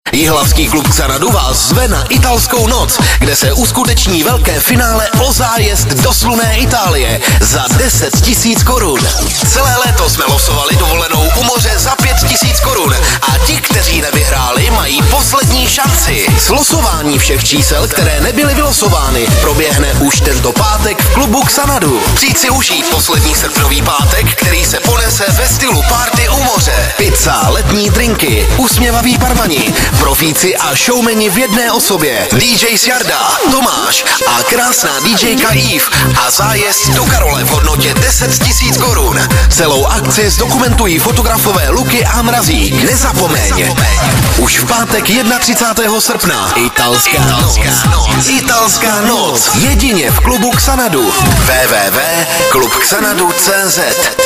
Jihlavský klub Xanadu vás zve na italskou noc, kde se uskuteční velké finále o zájezd do slunné Itálie za 10 000 korun. Celé léto jsme losovali dovolenou u moře za 5 000 korun a ti, kteří nevyhráli, mají poslední šanci. Slosování všech čísel, které nebyly vylosovány, proběhne už tento pátek v klubu Xanadu. Přijď si užít poslední srpnový pátek, který se ponese ve stylu party u moře. Pizza, letní drinky, usměvaví barmani, profíci a showmeni v jedné osobě. DJ Sjarda, Tomáš a krásná DJka Eve a zájezd do Karole v hodnotě 10 000 korun. Celou akci zdokumentují fotografové Luky a Mrazík. Nezapomeň. Už v pátek 31. srpna. Italská noc. Jedině v klubu Xanadu. www.klubxanadu.cz